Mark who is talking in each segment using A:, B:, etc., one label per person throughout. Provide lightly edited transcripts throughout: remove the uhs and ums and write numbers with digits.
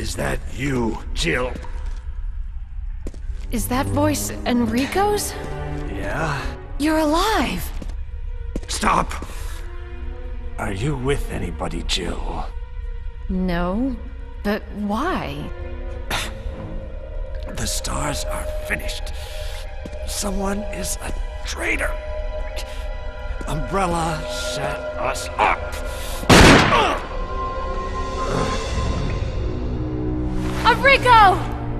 A: Is that you, Jill?
B: Is that voice Enrico's?
A: Yeah?
B: You're alive!
A: Stop! Are you with anybody, Jill?
B: No, but why?
A: The stars are finished. Someone is a traitor. Umbrella set us up.
B: Enrico!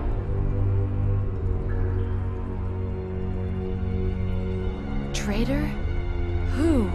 B: Traitor? Who?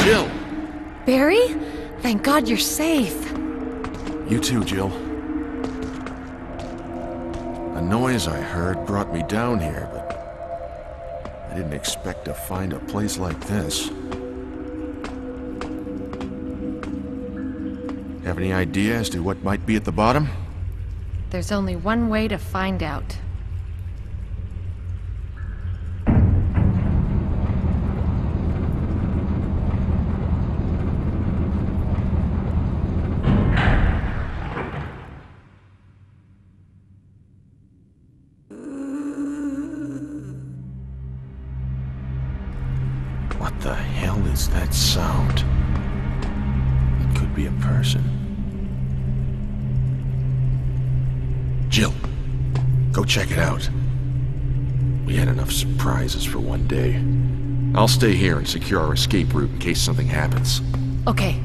A: Jill!
B: Barry? Thank God you're safe.
A: You too, Jill. The noise I heard brought me down here, but I didn't expect to find a place like this. Have any idea as to what might be at the bottom?
B: There's only one way to find out.
A: What the hell is that sound? It could be a person. Jill, go check it out. We had enough surprises for one day. I'll stay here and secure our escape route in case something happens.
B: Okay.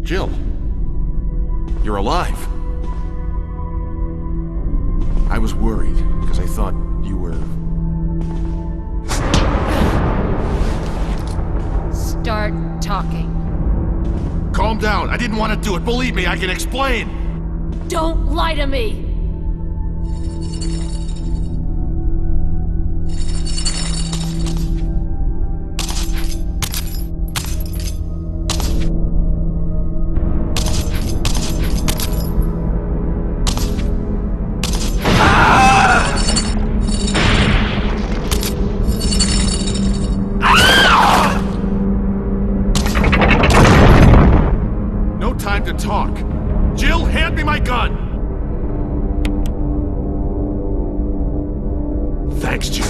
A: Jill. You're alive. I was worried, because I thought you were...
B: Start talking.
A: Calm down. I didn't want to do it. Believe me, I can explain.
B: Don't lie to me!
A: Time to talk. Jill, hand me my gun! Thanks, Jill.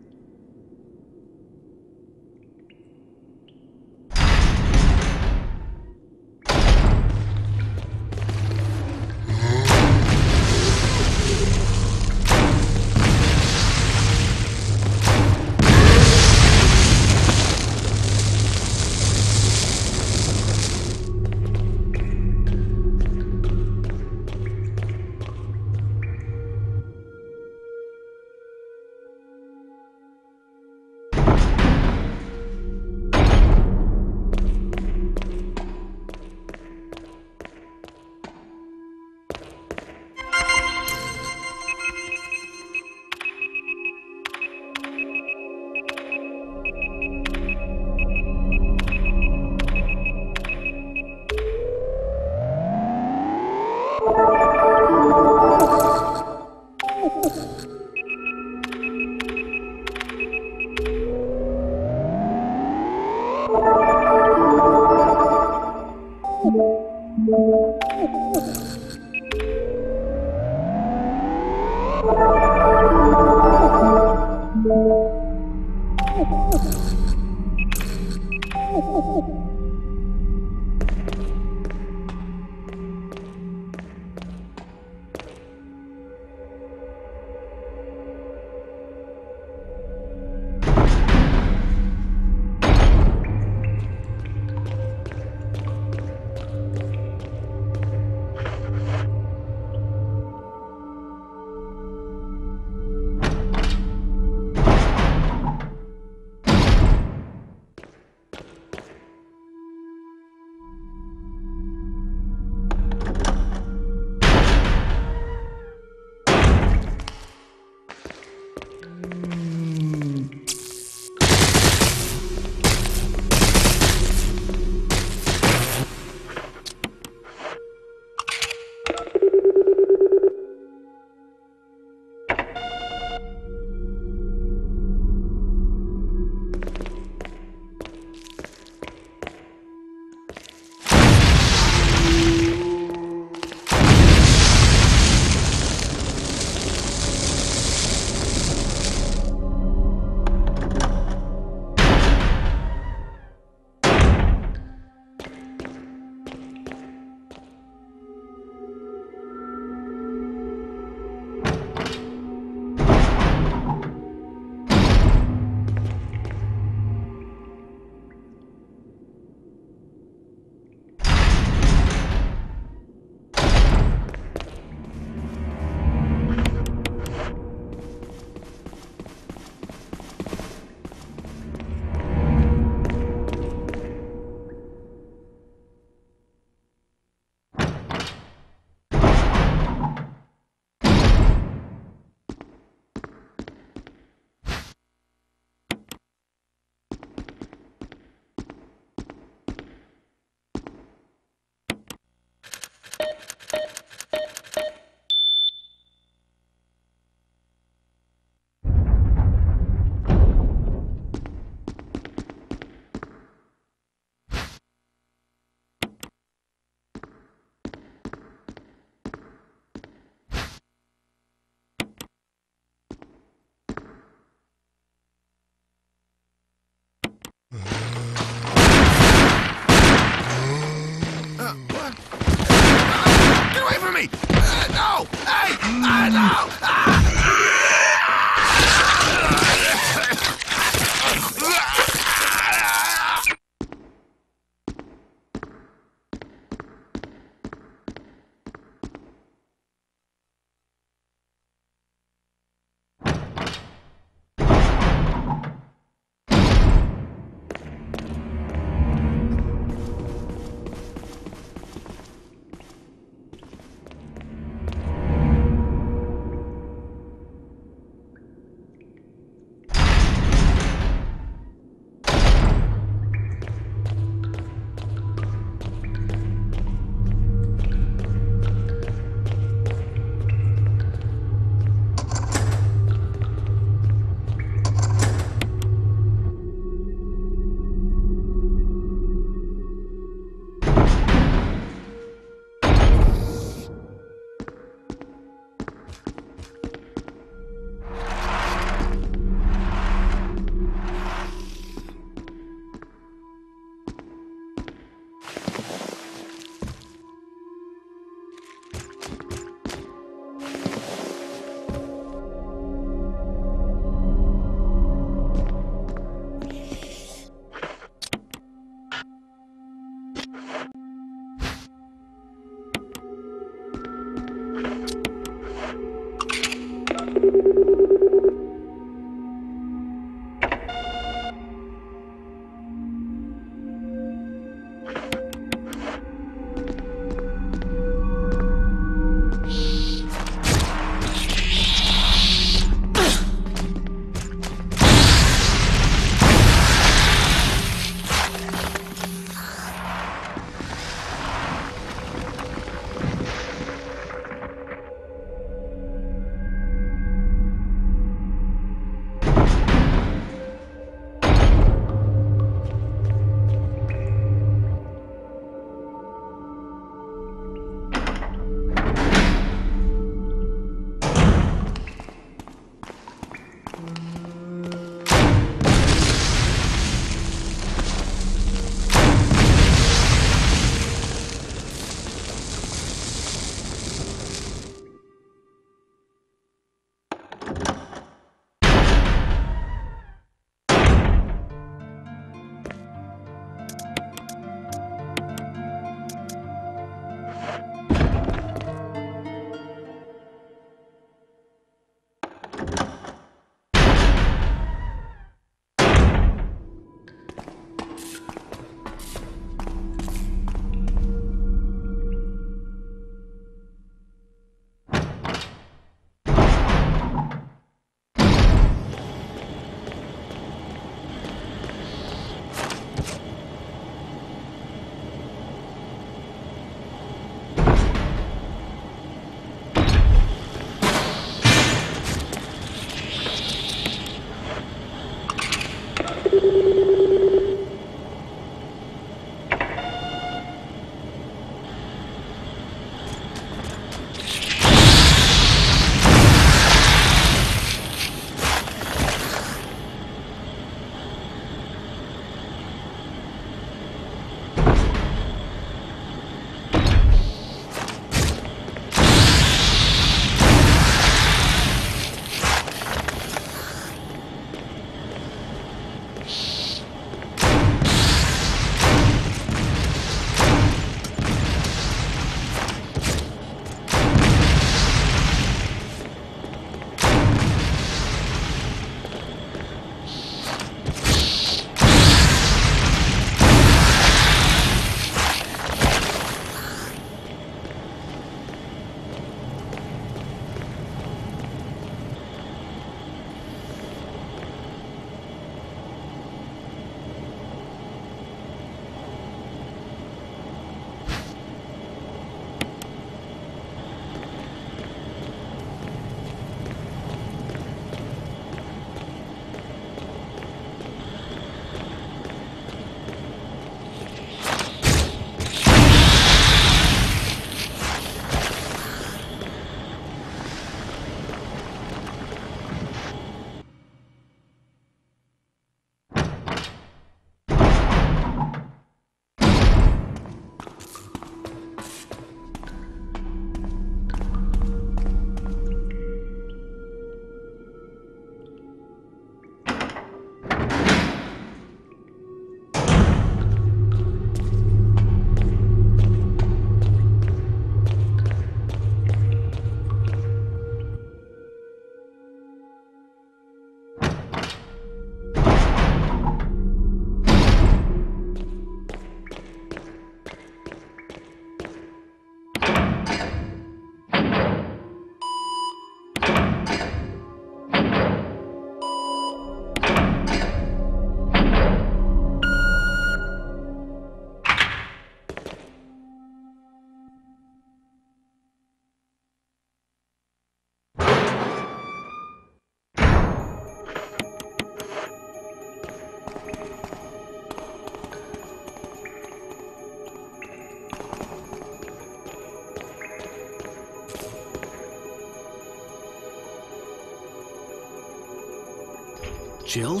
C: Jill?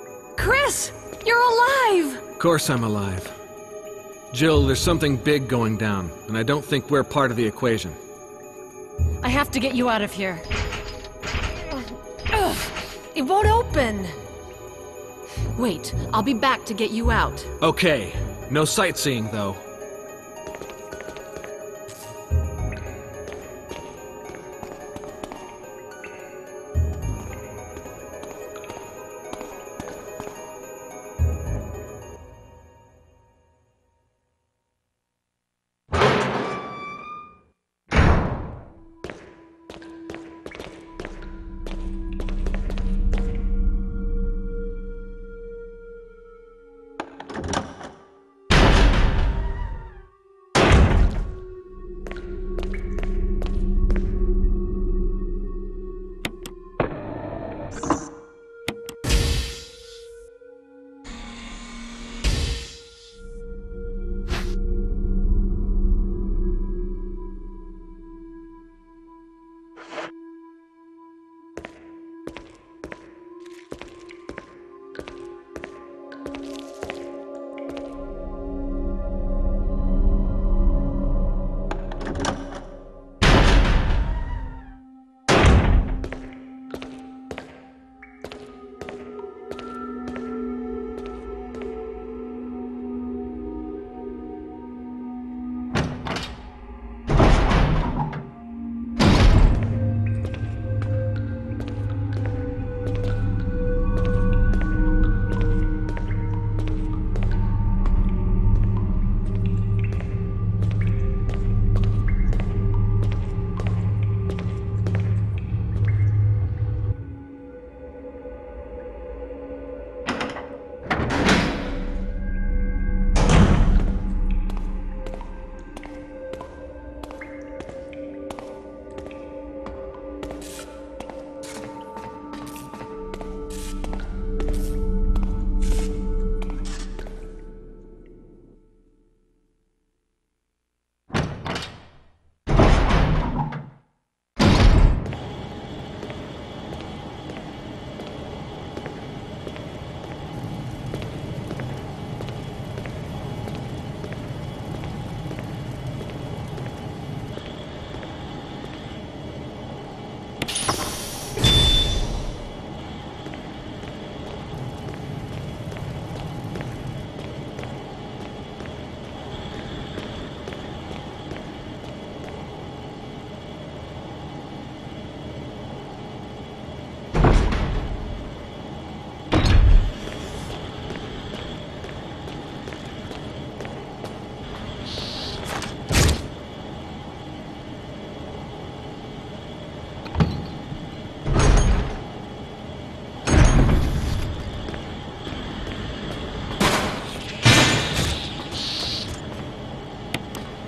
B: Chris! You're alive!
C: Of course I'm alive. Jill, there's something big going down, and I don't think we're part of the equation.
B: I have to get you out of here. Ugh, it won't open. Wait, I'll be back to get you out.
C: Okay, no sightseeing though.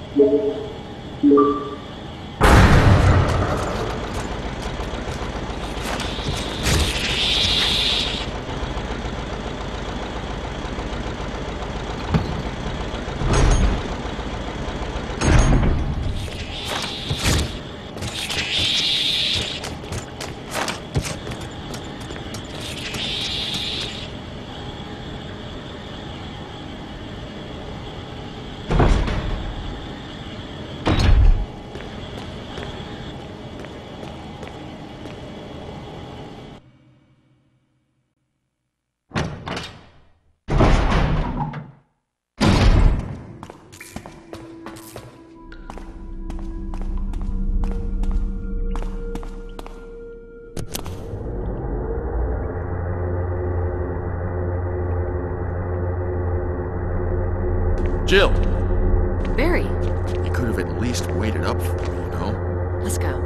A: Jill!
B: Barry,
A: You could have at least waited up for me, you know?
B: let's go.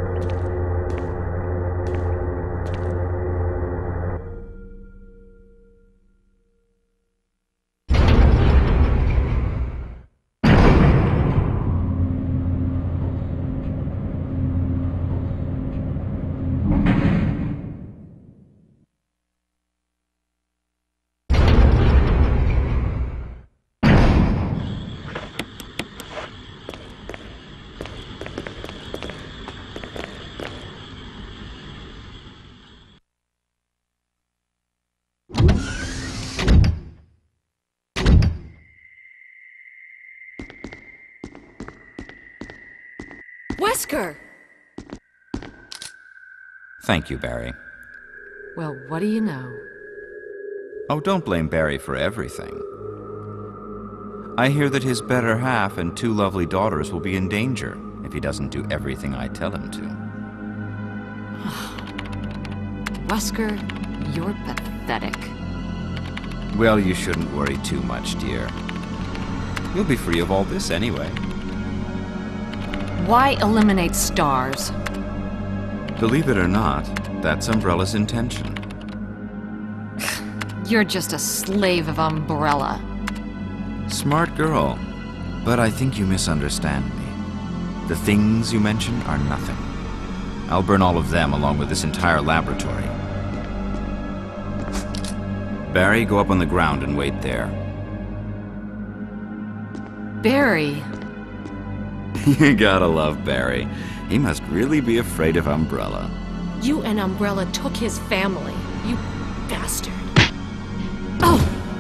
B: Wesker!
D: Thank you, Barry.
B: Well, what do you know?
D: Oh, don't blame Barry for everything. I hear that his better half and 2 lovely daughters will be in danger if he doesn't do everything I tell him to.
B: Wesker, you're pathetic.
D: Well, you shouldn't worry too much, dear. You'll be free of all this anyway.
B: Why eliminate stars?
D: Believe it or not, that's Umbrella's intention.
B: You're just a slave of Umbrella.
D: Smart girl, but I think you misunderstand me. The things you mention are nothing. I'll burn all of them along with this entire laboratory. Barry, go up on the ground and wait there.
B: Barry.
D: You gotta love Barry. He must really be afraid of Umbrella.
B: You and Umbrella took his family. You bastard. Oh!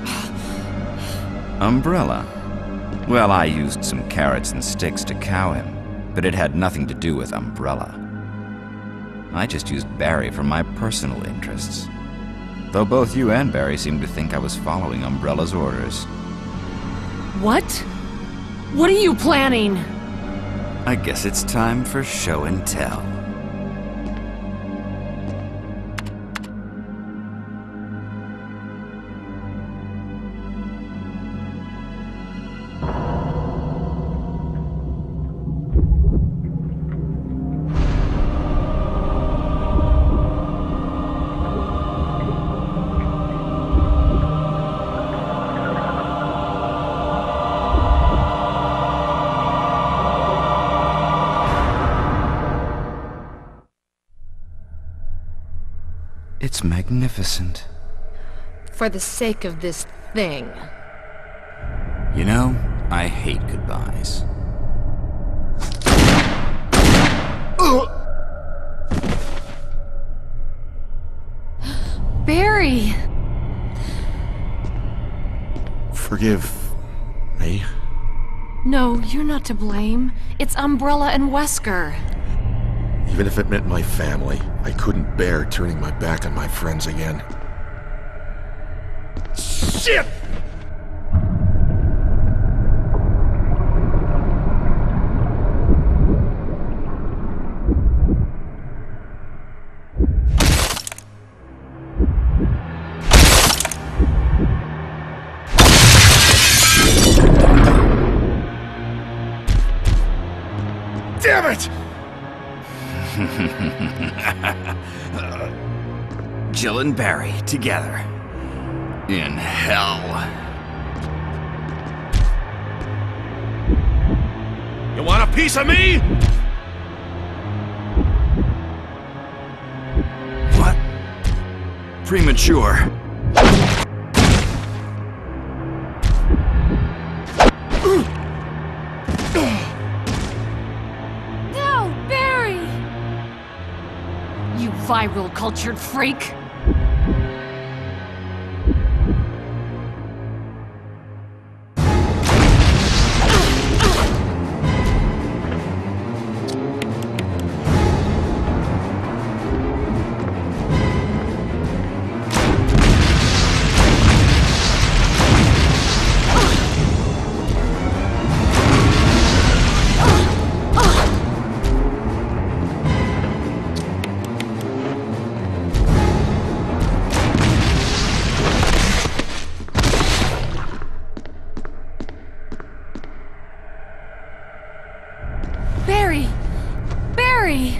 D: Umbrella? Well, I used some carrots and sticks to cow him, but it had nothing to do with Umbrella. I just used Barry for my personal interests. Though both you and Barry seem to think I was following Umbrella's orders.
B: What? What are you planning?
D: I guess it's time for show and tell. It's magnificent.
B: For the sake of this thing.
D: You know, I hate goodbyes.
B: Barry!
A: Forgive me.
B: No, you're not to blame. It's Umbrella and Wesker.
A: Even if it meant my family, I couldn't bear turning my back on my friends again. Shit! Damn it!
D: Jill and Barry together. In hell.
A: You want a piece of me?
D: What? Premature.
B: No, Barry! You viral cultured freak! Barry! Barry!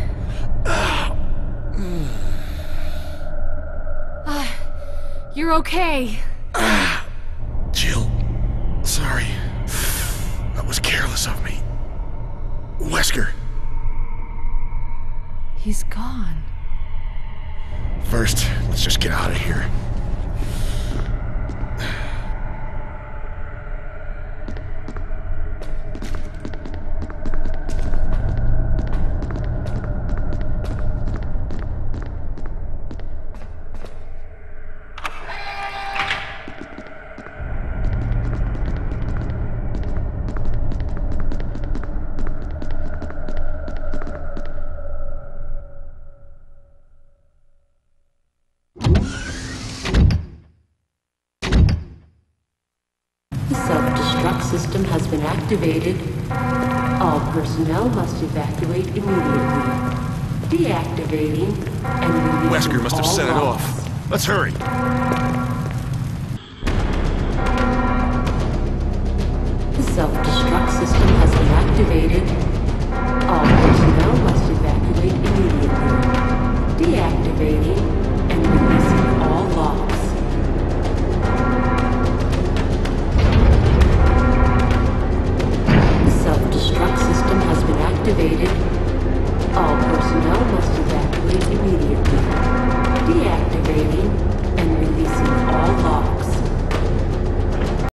B: You're okay.
A: Jill, sorry. That was careless of me. Wesker.
B: He's gone.
A: First, let's just get out of here.
E: The self-destruct system has been activated. All personnel must evacuate immediately. Deactivating and releasing
A: Wesker must have
E: all
A: set it
E: logs.
A: off. Let's hurry.
E: The self-destruct system has been activated. All personnel must evacuate immediately. Deactivating and releasing all logs. The self-destruct system has been activated. All personnel must evacuate immediately.